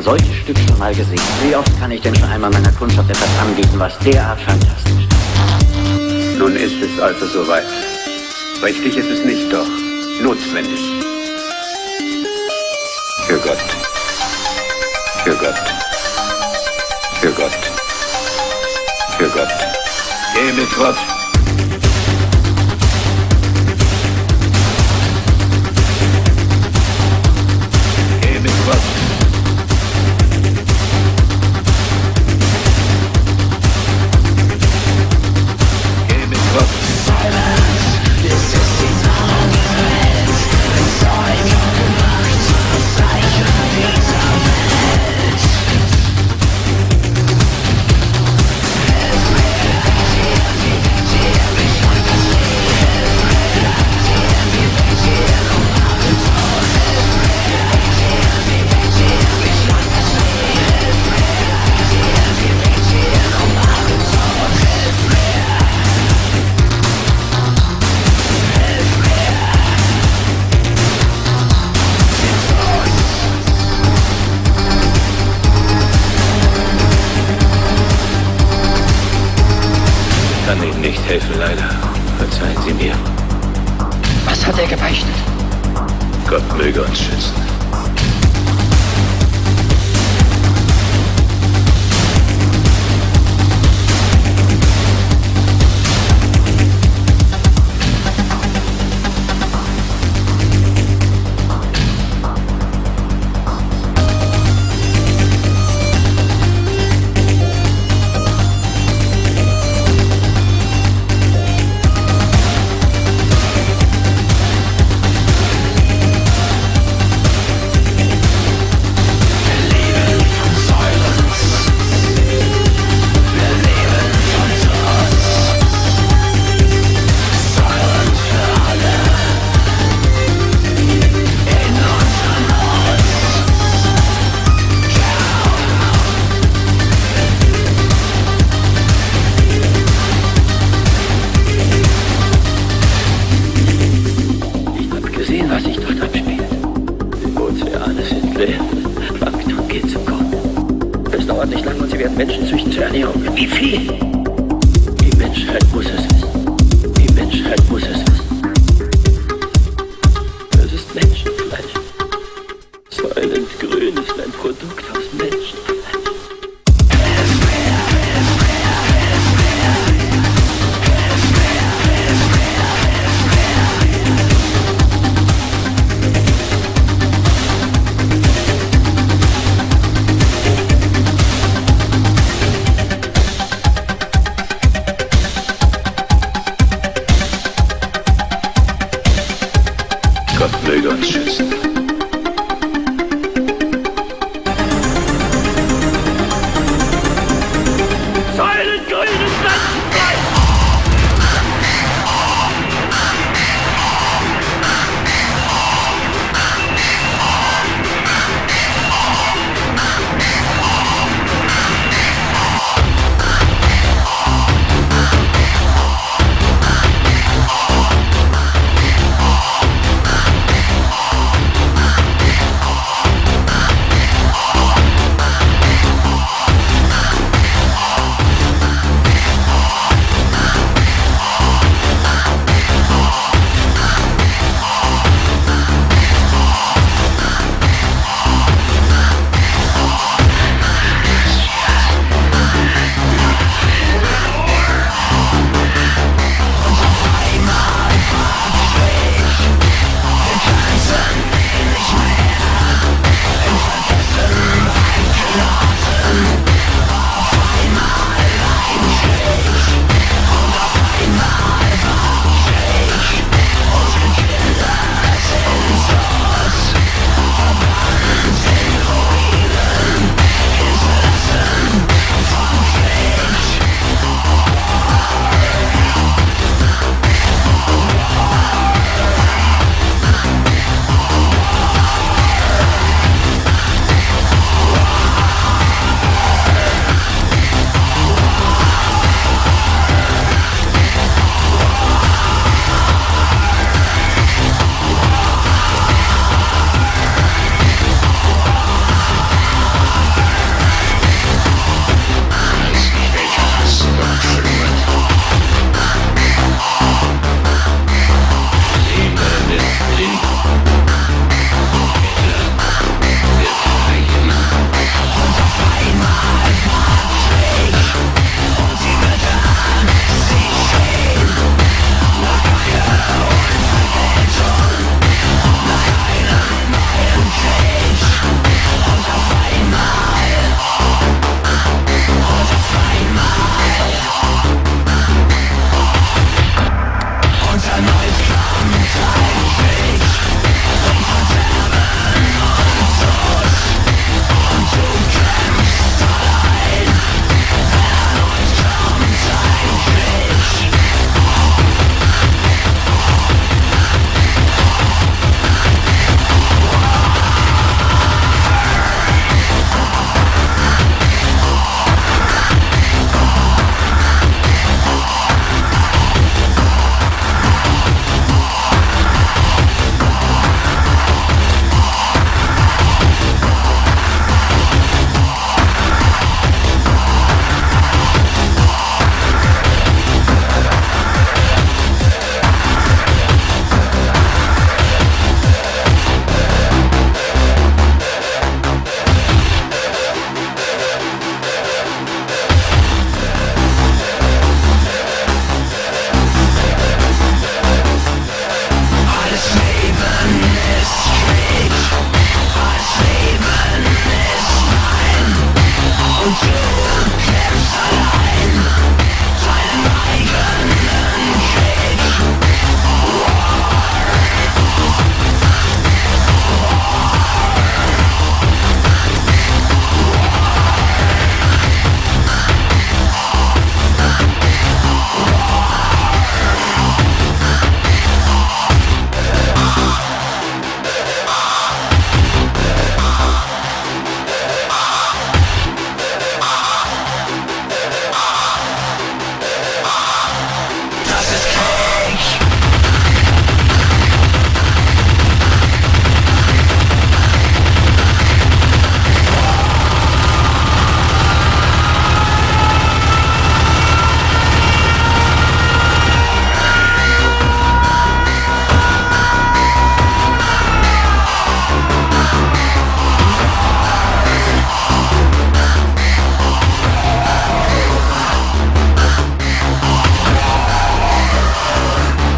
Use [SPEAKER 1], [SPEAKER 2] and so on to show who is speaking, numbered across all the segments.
[SPEAKER 1] solches Stück schon mal gesehen? Wie oft kann ich denn schon einmal meiner Kundschaft etwas anbieten, was derart fantastisch ist?
[SPEAKER 2] Nun ist es also soweit. Richtig ist es nicht, doch notwendig. Für Gott. Für Gott. Für Gott. Für Gott. Geh mit Gott. Geh mit Gott. Geh mit Gott. Ich kann Ihnen nicht helfen, leider. Verzeihen Sie mir.
[SPEAKER 3] Was hat er gebeichtet?
[SPEAKER 2] Gott möge uns schützen.
[SPEAKER 3] Was sich dort abspielt. Die Ozeane sind leer. Plankton geht zum Kochen. Es dauert nicht lang und sie werden Menschen züchten zur Ernährung. Wie viel? Die Menschheit muss es wissen. Die Menschheit muss es wissen. Es ist Menschenfleisch. Soylent Grün ist ein Produkt aus Menschenfleisch.
[SPEAKER 2] Gott möge uns schützen.
[SPEAKER 3] Säulengrünes Menschenfleisch!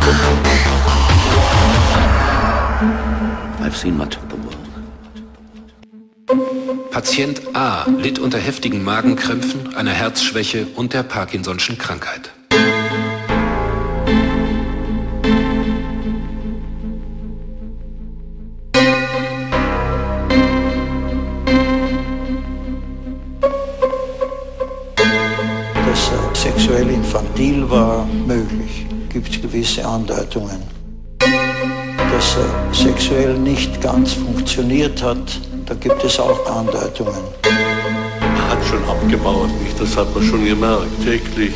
[SPEAKER 1] I've seen much of the world.
[SPEAKER 4] Patient A litt unter heftigen Magenkrämpfen, einer Herzschwäche und der Parkinson'schen Krankheit.
[SPEAKER 5] Dass er sexuell infantil war, möglich. Gibt es gewisse Andeutungen. Dass er sexuell nicht ganz funktioniert hat, da gibt es auch Andeutungen.
[SPEAKER 6] Er hat schon abgebaut, nicht? Das hat man schon gemerkt, täglich.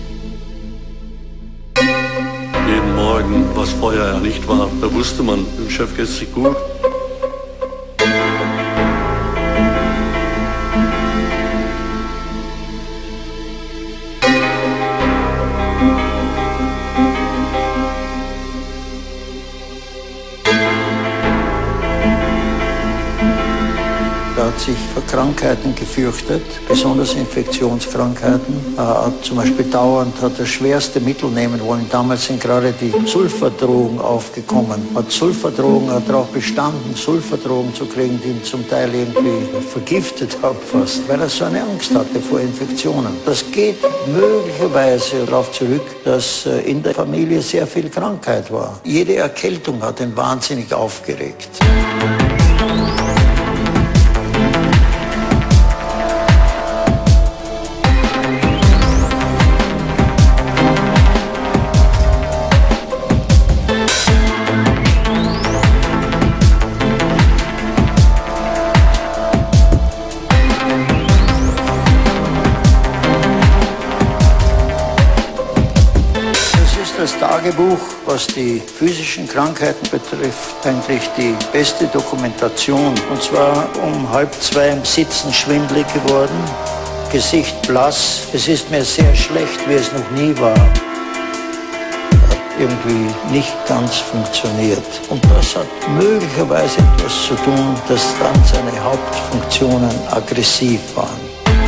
[SPEAKER 6] Jeden Morgen, was vorher ja nicht war, da wusste man, dem Chef geht es nicht gut.
[SPEAKER 5] Er hat sich vor Krankheiten gefürchtet, besonders Infektionskrankheiten. Zum Beispiel dauernd hat er schwerste Mittel nehmen wollen. Damals sind gerade die Sulfadrogen aufgekommen. Hat Sulfadrogen, hat darauf bestanden, Sulfadrogen zu kriegen, die ihn zum Teil irgendwie vergiftet haben fast, weil er so eine Angst hatte vor Infektionen. Das geht möglicherweise darauf zurück, dass in der Familie sehr viel Krankheit war. Jede Erkältung hat ihn wahnsinnig aufgeregt. Das Tagebuch, was die physischen Krankheiten betrifft, eigentlich die beste Dokumentation. Und zwar um 1:30 im Sitzen schwindelig geworden, Gesicht blass. Es ist mir sehr schlecht, wie es noch nie war. Hat irgendwie nicht ganz funktioniert. Und das hat möglicherweise etwas zu tun, dass dann seine Hauptfunktionen aggressiv waren.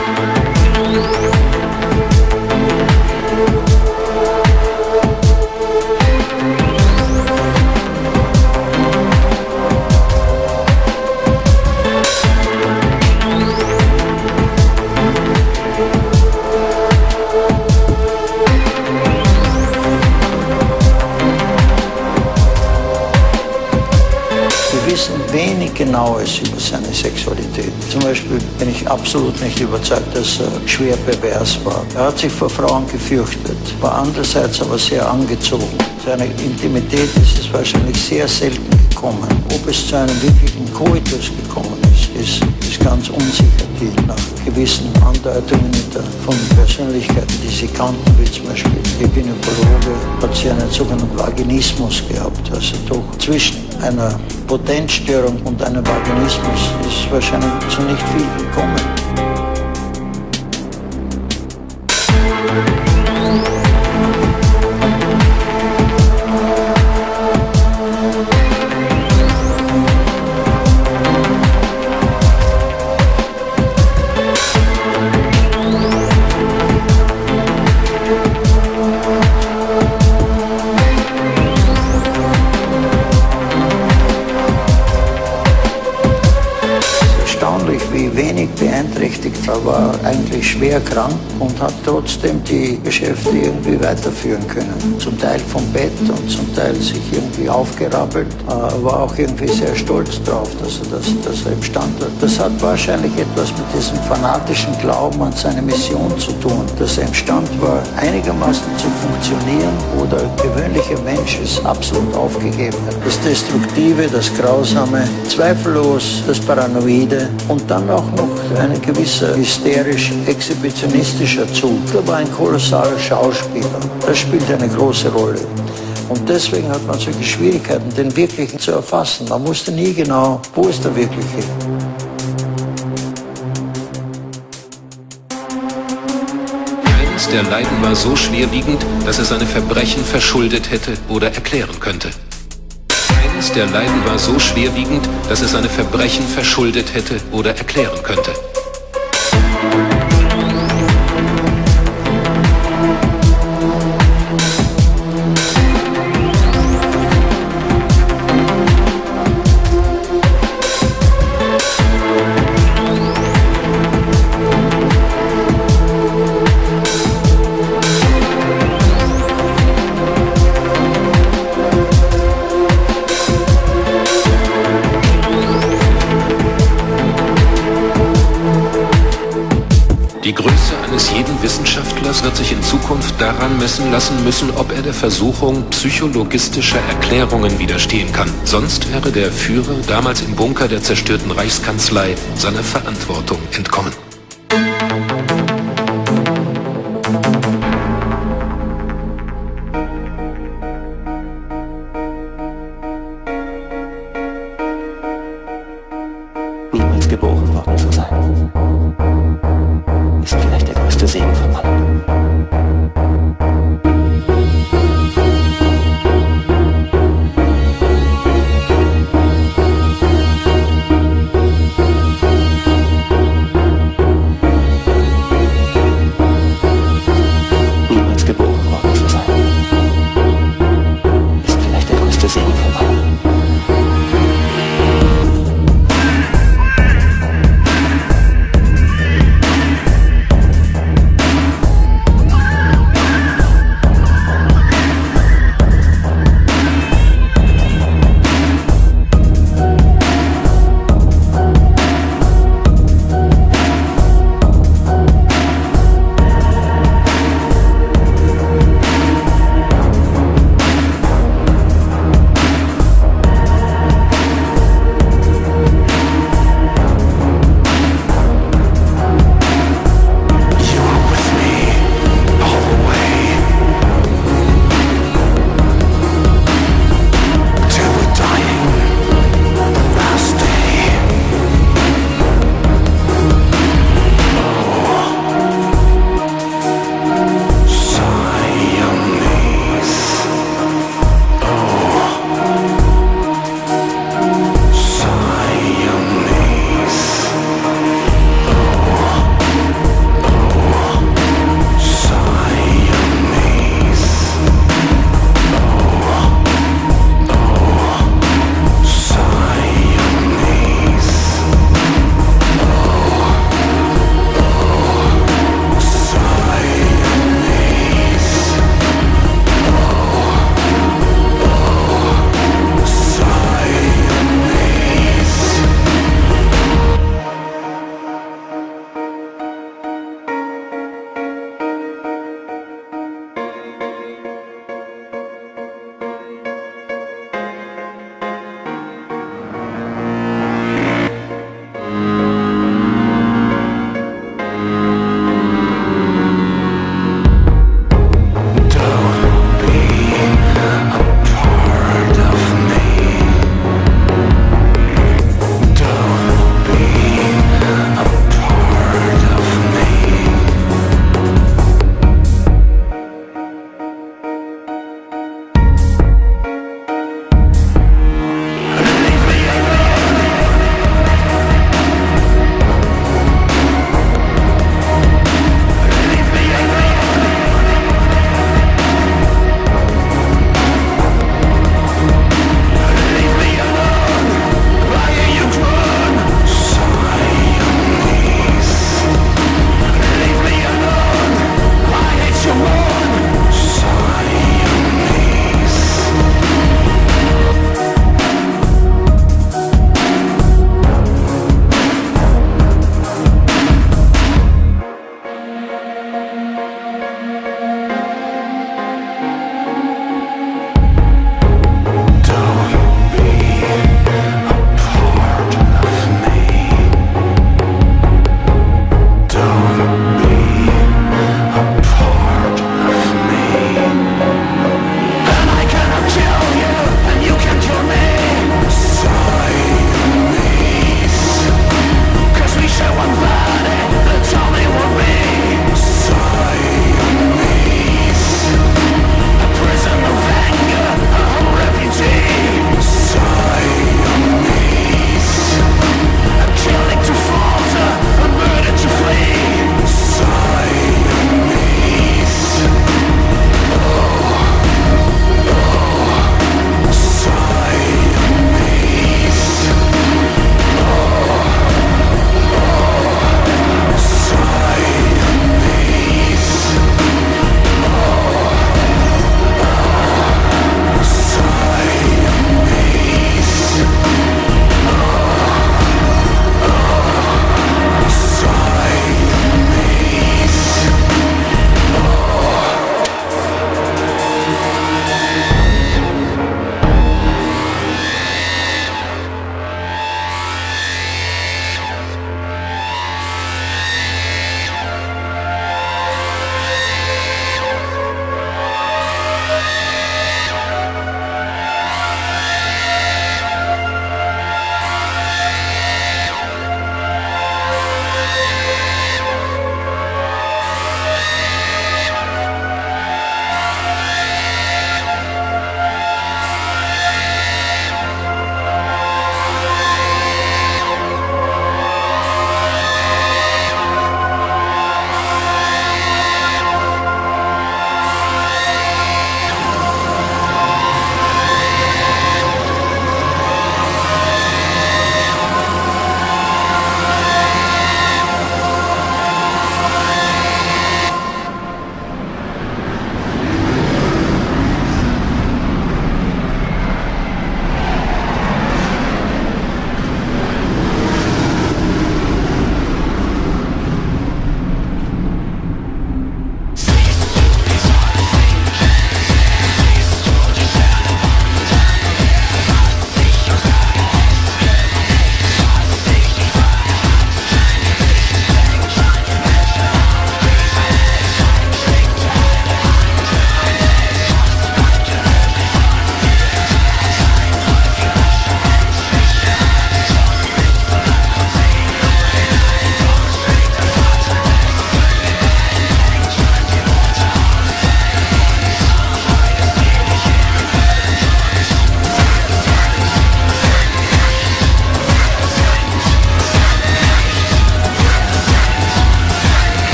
[SPEAKER 5] Wenig Genaues über seine Sexualität. Zum Beispiel bin ich absolut nicht überzeugt, dass er schwer pervers war. Er hat sich vor Frauen gefürchtet, war andererseits aber sehr angezogen. Seine Intimität ist es wahrscheinlich sehr selten gekommen. Ob es zu einem wirklichen Koitus gekommen ist ganz unsicher. Die nach gewissen Andeutungen von Persönlichkeiten, die sie kannten, wie zum Beispiel die Gynäkologe, hat sie einen sogenannten Vaginismus gehabt. Also doch zwischen einer Potenzstörung und einem Vaginismus ist wahrscheinlich zu nicht viel gekommen. Wie wenig beeinträchtigt. Er war eigentlich schwer krank und hat trotzdem die Geschäfte irgendwie weiterführen können. Zum Teil vom Bett und zum Teil sich irgendwie aufgerappelt. Er war auch irgendwie sehr stolz drauf, dass er imstand war. Das hat wahrscheinlich etwas mit diesem fanatischen Glauben an seine Mission zu tun, dass er imstand war, einigermaßen zu funktionieren, oder ein gewöhnlicher Mensch es absolut aufgegeben hat. Das Destruktive, das Grausame, zweifellos das Paranoide und dann auch noch ein gewisser hysterisch-exhibitionistischer Zug. Er war ein kolossaler Schauspieler. Das spielt eine große Rolle. Und deswegen hat man solche Schwierigkeiten, den Wirklichen zu erfassen. Man wusste nie genau, wo ist der Wirkliche.
[SPEAKER 4] Keines der Leiden war so schwerwiegend, dass es seine Verbrechen verschuldet hätte oder erklären könnte. Keines der Leiden war so schwerwiegend, dass es seine Verbrechen verschuldet hätte oder erklären könnte. Hitlers wird sich in Zukunft daran messen lassen müssen, ob er der Versuchung psychologistischer Erklärungen widerstehen kann. Sonst wäre der Führer damals im Bunker der zerstörten Reichskanzlei seiner Verantwortung entkommen.